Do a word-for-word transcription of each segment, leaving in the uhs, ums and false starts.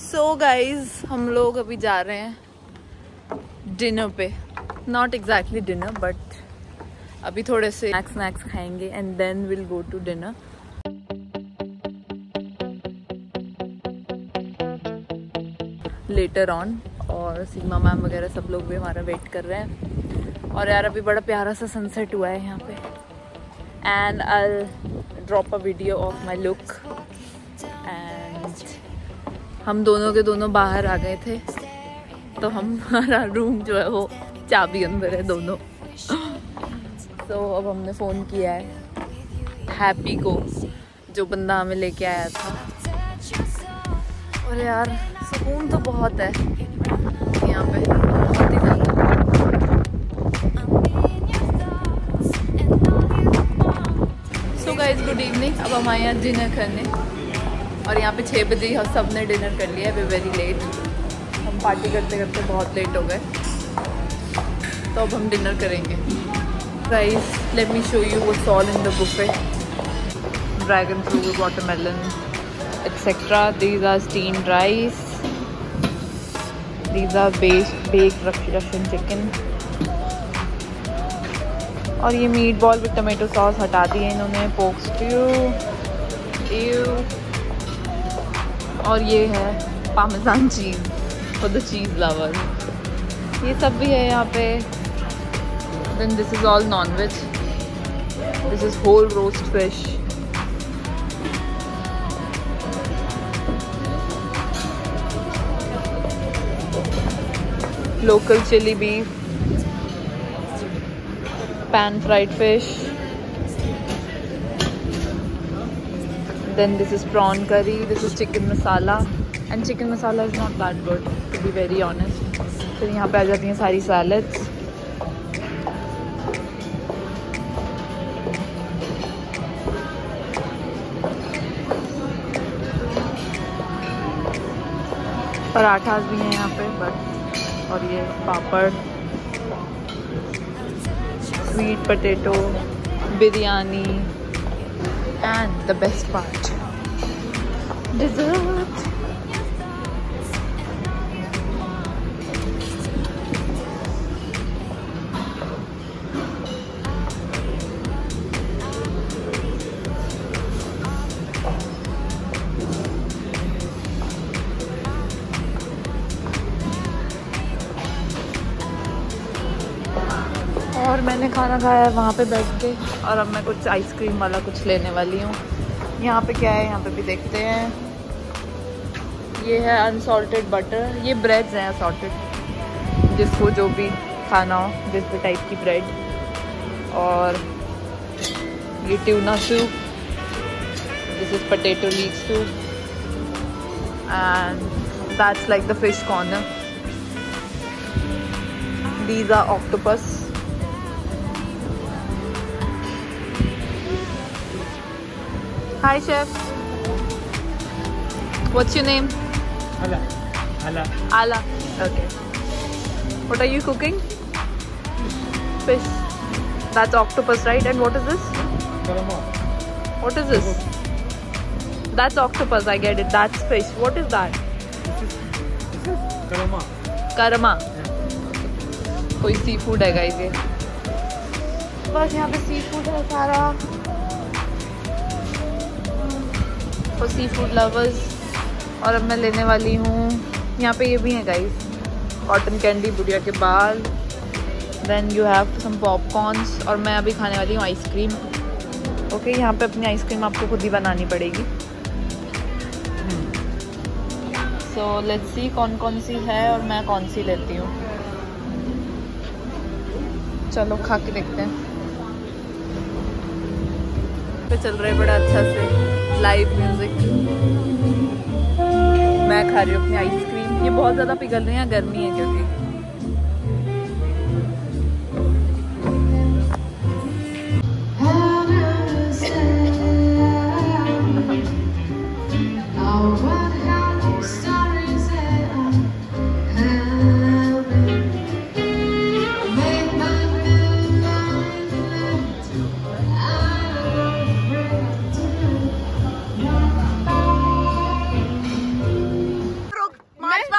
So guys हम लोग अभी जा रहे हैं डिनर पे। नॉट एग्जैक्टली डिनर बट अभी थोड़े से स्नैक्स स्नैक्स खाएंगे and then will go to dinner. Later on और सीमा मैम वगैरह सब लोग भी हमारा वेट कर रहे हैं। और यार अभी बड़ा प्यारा सा सनसेट हुआ है यहाँ पे and I drop a video of my look. And हम दोनों के दोनों बाहर आ गए थे तो हमारा रूम जो है वो चाबी अंदर है दोनों। तो so, अब हमने फ़ोन किया है हैप्पी को जो बंदा हमें लेके आया था। और यार सुकून तो बहुत है यहाँ पे, बहुत ही ज़्यादा। So guys good evening. अब हम आए हैं डिनर करने और यहाँ पे छः बजे हम सब ने डिनर कर लिया है। वे वेरी लेट, हम पार्टी करते करते बहुत लेट हो गए तो अब हम डिनर करेंगे। Guys let me show you what's all in the buffet. Dragon fruit, watermelon etcetera. These are steamed rice, these are baked Russian chicken. और ये meat ball with tomato sauce हटा दिए इन्होंने। पोर्क स्ट्यू, और ये है parmesan cheese for the cheese lover. ये सब भी है यहाँ पे। Then this is all non veg. This is whole roast fish. Local chilli beef, pan fried fish. Then this is prawn curry. This is chicken masala, and chicken masala is not that good to be very honest. फिर यहाँ पे आ जाती हैं सारी salads. Parathas भी हैं यहाँ पे बट, और ये papad, sweet potato, biryani and the best part dessert. और मैंने खाना खाया है वहाँ पे बैठ के और अब मैं कुछ आइसक्रीम वाला कुछ लेने वाली हूँ। यहाँ पे क्या है, यहाँ पे भी देखते हैं। ये है अनसॉल्टेड बटर। ये ब्रेड्स हैं असॉल्टेड, जिसको जो भी खाना हो, जिस भी टाइप की ब्रेड। और ये tuna soup, this is potato leaf soup and that's like the fish corner. These are octopus. Hi chef. What's your name? Ala. Ala. Ala. Okay. What are you cooking? Fish. That's octopus, right? And what is this? Karama. What is this? That's octopus, I get it. That's fish. What is that? This is, this is karama. Karama. Yeah. कोई sea food है guys ये। बस यहाँ पे sea food है सारा for sea food lovers. और अब मैं लेने वाली हूँ, यहाँ पे ये भी है गाइस, कॉटन कैंडी, बुढ़िया के बाल। Then you have some popcorns और मैं अभी खाने वाली हूँ आइसक्रीम। ओके, यहाँ पे अपनी आइसक्रीम आपको खुद ही बनानी पड़ेगी। सो लेट्स सी कौन कौन सी है और मैं कौन सी लेती हूँ। चलो खा के देखते हैं। पे चल रहा है बड़ा अच्छा से लाइव म्यूजिक। मैं खा रही हूँ अपनी आइसक्रीम। ये बहुत ज़्यादा पिघल रही है, गर्मी है क्योंकि।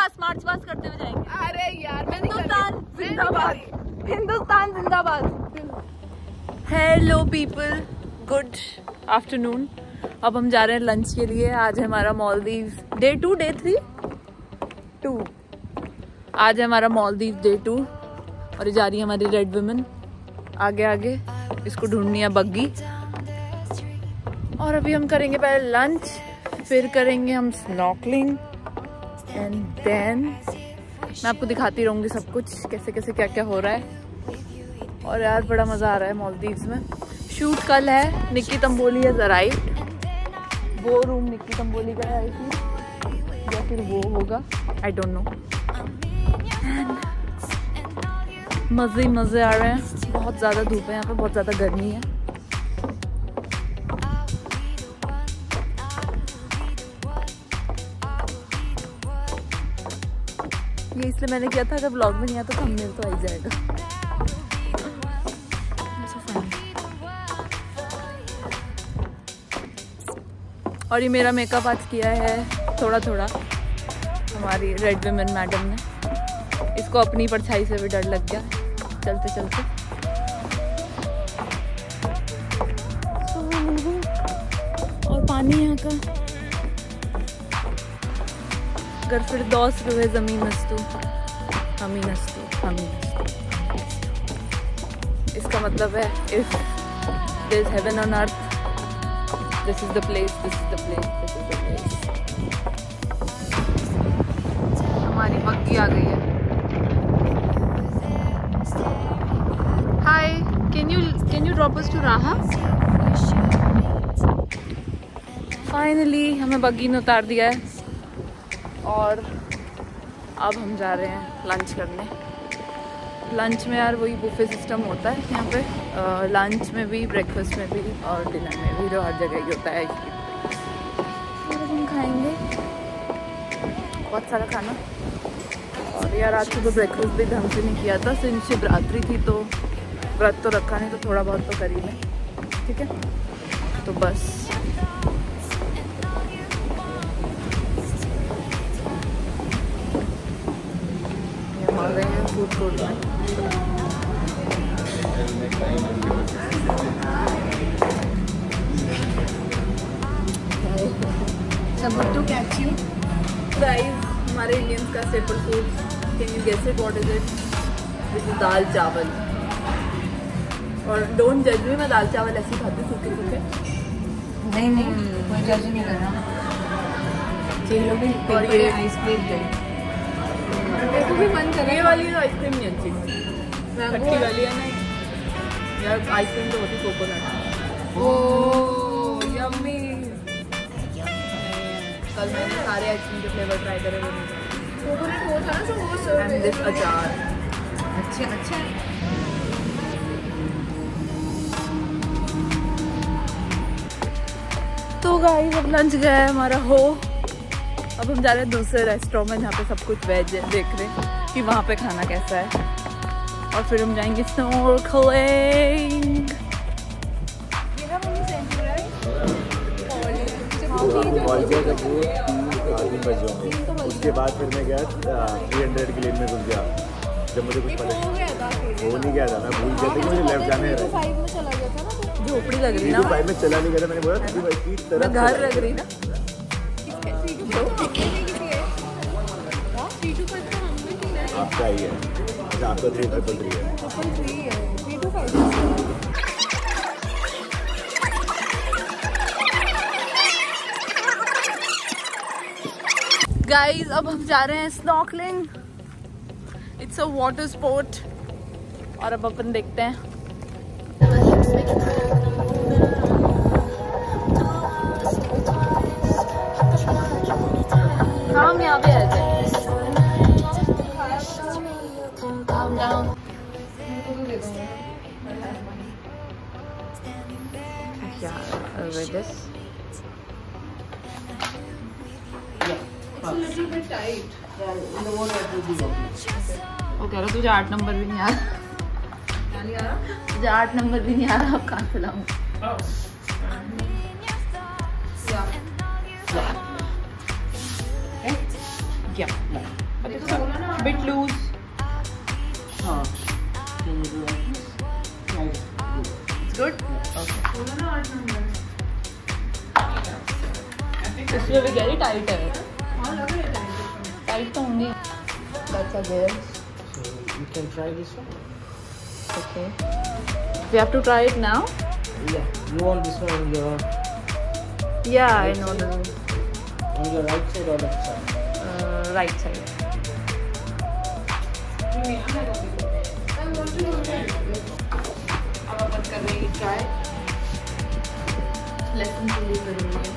पास्ट मार्च पास्ट करते हुए जाएंगे। अरे यार हिंदुस्तान जिंदाबाद, हिंदुस्तान जिंदाबाद। Hello people, good afternoon. अब हम जा रहे हैं लंच के लिए। आज है हमारा Maldives day two, day three to आज है हमारा मालदीव डे टू और ये जा रही है हमारी रेड वुमेन आगे आगे। इसको ढूंढनी है बग्गी। और अभी हम करेंगे पहले लंच, फिर करेंगे हम स्नॉर्कलिंग एंड देन मैं आपको दिखाती रहूँगी सब कुछ, कैसे कैसे क्या क्या हो रहा है। और यार बड़ा मज़ा आ रहा है मालदीव्स में। शूट कल है, निक्की तंबोली है अराइव्ड। वो रूम निक्की तंबोली का है या फिर वो होगा, आई डोंट नो। मज़े ही मज़े आ रहे हैं। बहुत ज़्यादा धूप है यहाँ पे, बहुत ज़्यादा गर्मी है। ये इसलिए मैंने किया था, अगर ब्लॉग में नहीं आता तो थंबनेल तो आ ही जाएगा। और ये मेरा मेकअप आज किया है थोड़ा थोड़ा हमारी रेड वुमेन मैडम ने। इसको अपनी परछाई से भी डर लग गया चलते चलते। और पानी यहाँ का अगर फिर दोस्त रुए ज़मीन नस्तू हमी नस्तू हमी नस्तू, इसका मतलब है if there is heaven on earth, this is the place, this is the place, this is the place. हमारी बग्गी आ गई है। Hi, can you can you drop us to Raha? Finally हमें बग्गी ने उतार दिया है और अब हम जा रहे हैं लंच करने। लंच में यार वही बुफे सिस्टम होता है यहाँ पे, लंच में भी, ब्रेकफास्ट में भी और डिनर में भी, जो हर जगह ही होता है। और हम खाएंगे बहुत सारा खाना। और यार आज सुबह ब्रेकफास्ट भी ढंग से नहीं किया था, सिंस शिवरात्रि थी तो व्रत तो रखा नहीं, तो थोड़ा बहुत तो कर ही लें, ठीक है। तो बस रहे हैं फूड कोर्ट में। टू कैच यू गाइस, हमारे इंडियंस का staple food, can you guess it what is it? This is dal chawal. और डोंट जज मी, मैं दाल चावल ऐसे खाती सूखे सूखे। नहीं नहीं, कोई जज नहीं कर रहा। चलो भी और ये आइसक्रीम दे। भी मन कर, ये वाली तो आइसक्रीम नहीं अच्छी, खट्टी वाली है ना यार। आइसक्रीम तो होती कोकोनट। ओह यम्मी। कल मैंने सारे आइसक्रीम के फ्लेवर ट्राई करे, कोकोनट वो था ना जो वो सर्व। एंड दिस अचार अच्छा अच्छा। तो गाइस अब लंच गया है हमारा हो। अब हम जा रहे हैं दूसरे रेस्टोरेंट में जहाँ पे सब कुछ वेज है, देख रहे हैं कि वहाँ पे खाना कैसा है। और फिर हम जाएंगे स्नॉर्कलिंग। उसके बाद फिर मैं गया थ्री हंड्रेड की लेन में घुस गया। जब मुझे कुछ पता हो नहीं गया था, मैं भूल गया था कि मुझे लेफ्ट जाना है। झोपड़ी लग रही ना, फाइव में चला नहीं गया था। मैंने बोला घर लग रही ना। आपका ही है, अच्छा आपका थ्री ट्रिपल थ्री है। गाइस अब हम जा रहे हैं snorkelling. It's a water sport. और अब अपन देखते हैं। हम यहाँ पे आ जाए। वो कह रहा तुझे आठ नंबर भी नहीं आ रहा, तुझे आठ नंबर भी नहीं आ रहा, अब कहाँ से लाऊं? Yeah. इसलिए भी गहरी टाइट है, टाइट तो होंगी। That's a girl. So you can try this one. Okay. We have to try it now. Yeah. You want this one on your Yeah, I know the on your right side or left side? uh, right side. अब अपन कर रहे हैं try. Lesson के लिए जरूरी है।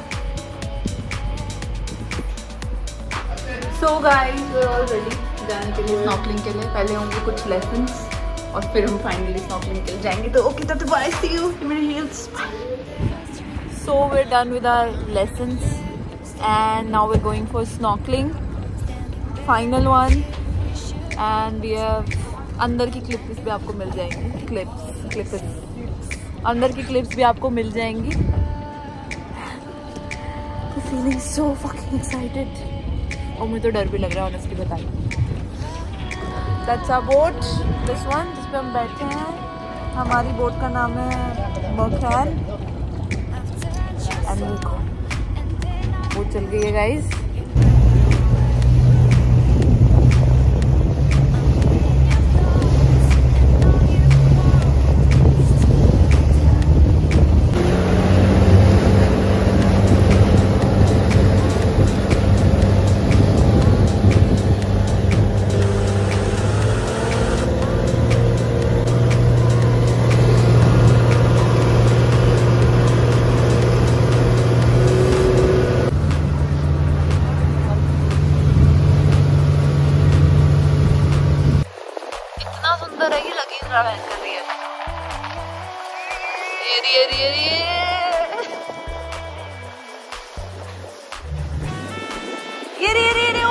So guys, we're all ready जाने के लिए स्नॉर्कलिंग के लिए। पहले होंगे कुछ लेसन्स और फिर हम फाइनली स्नॉर्कलिंग के लिए जाएंगे। तो ओके तब तक बाय, सी यू मेरे हील्स। So we're done with our lessons and now we're going for snorkeling, final one, and we have अंदर की क्लिप्स भी आपको मिल जाएंगी। क्लिप्स क्लिप्स अंदर की क्लिप्स भी आपको मिल जाएंगी। Feeling so fucking excited और मुझे तो डर भी लग रहा है ऑनेस्टली बताइए। That's our boat, this one जिस पे हम बैठे हैं। हमारी बोट का नाम है मर्कैन एंड देखो बोट चल गई है गाइस। सुंदर है कि लगी पहन कर रही है। ये ये ये ये ये ये ये ये ओ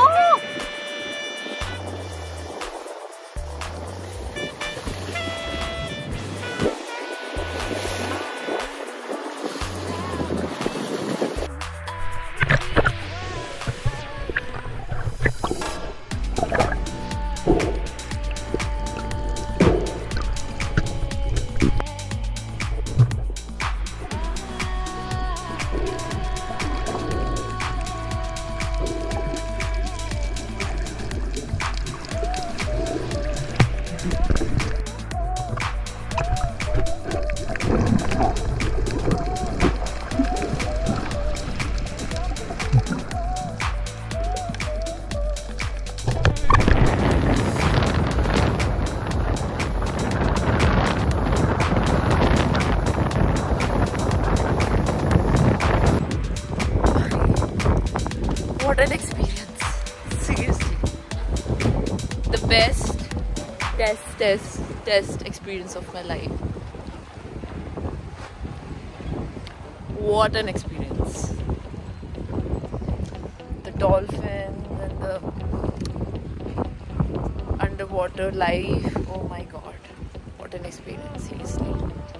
What an experience, seriously. The best test, test, test experience of my life. What an experience. The dolphins and the underwater life, oh my god. What an experience, seriously.